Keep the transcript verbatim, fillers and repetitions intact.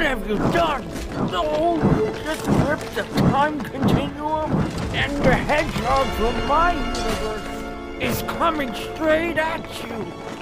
What have you done? Oh, you just ripped the time continuum, and the hedgehog from my universe is coming straight at you.